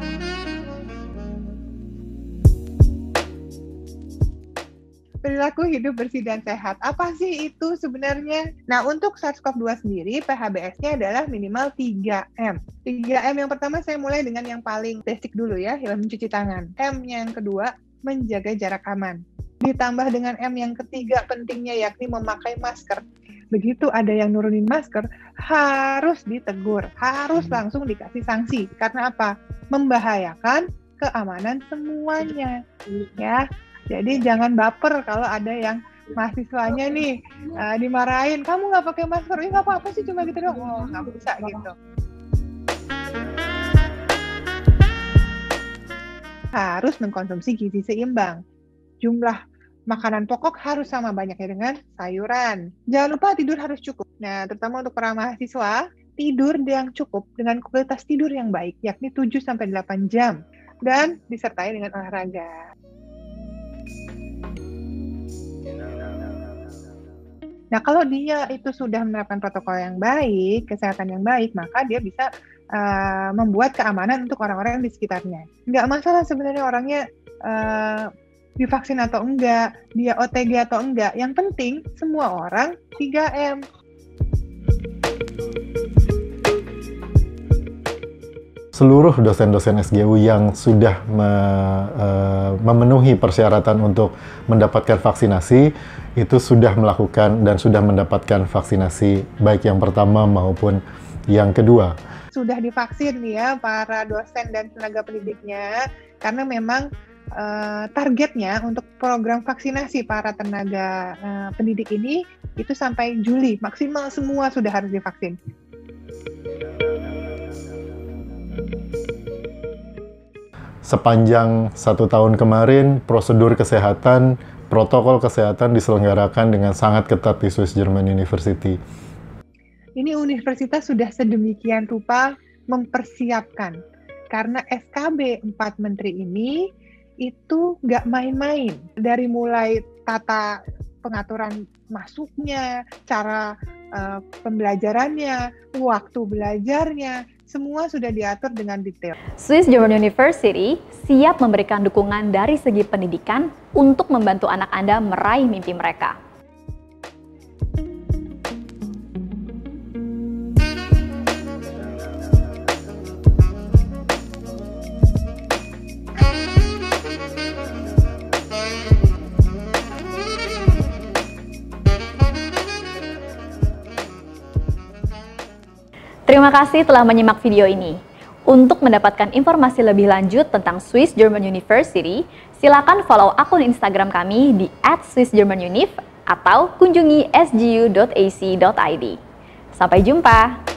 Perilaku hidup bersih dan sehat. Apa sih itu sebenarnya? Nah, untuk SARS-CoV-2 sendiri, PHBS-nya adalah minimal 3M. 3M yang pertama saya mulai dengan yang paling basic dulu ya, yang mencuci tangan. M yang kedua, menjaga jarak aman. Ditambah dengan M yang ketiga pentingnya yakni memakai masker. Begitu ada yang nurunin masker, harus ditegur, harus langsung dikasih sanksi. Karena apa? Membahayakan keamanan semuanya. Ya. Jadi jangan baper kalau ada yang mahasiswanya nih dimarahin, kamu nggak pakai masker, nggak apa-apa sih cuma gitu doang, oh nggak bisa gitu. Harus mengkonsumsi gizi seimbang. Jumlah makanan pokok harus sama banyaknya dengan sayuran. Jangan lupa tidur harus cukup. Nah, terutama untuk para mahasiswa, tidur yang cukup dengan kualitas tidur yang baik, yakni 7-8 jam. Dan disertai dengan olahraga. Nah, kalau dia itu sudah menerapkan protokol yang baik, kesehatan yang baik, maka dia bisa membuat keamanan untuk orang-orang di sekitarnya. Nggak masalah sebenarnya orangnya divaksin atau enggak, dia OTG atau enggak. Yang penting semua orang 3M. Seluruh dosen-dosen SGU yang sudah memenuhi persyaratan untuk mendapatkan vaksinasi itu sudah melakukan dan sudah mendapatkan vaksinasi baik yang pertama maupun yang kedua. Sudah divaksin ya para dosen dan tenaga pendidiknya, karena memang targetnya untuk program vaksinasi para tenaga pendidik ini itu sampai Juli, maksimal semua sudah harus divaksin. Sepanjang 1 tahun kemarin, prosedur kesehatan, protokol kesehatan diselenggarakan dengan sangat ketat di Swiss German University. Ini universitas sudah sedemikian rupa mempersiapkan, karena SKB 4 Menteri ini itu nggak main-main. Dari mulai tata pengaturan masuknya, cara pembelajarannya, waktu belajarnya, semua sudah diatur dengan detail. Swiss German University siap memberikan dukungan dari segi pendidikan untuk membantu anak Anda meraih mimpi mereka. Terima kasih telah menyimak video ini. Untuk mendapatkan informasi lebih lanjut tentang Swiss German University, silakan follow akun Instagram kami di @swissgermanuniv atau kunjungi sgu.ac.id. Sampai jumpa!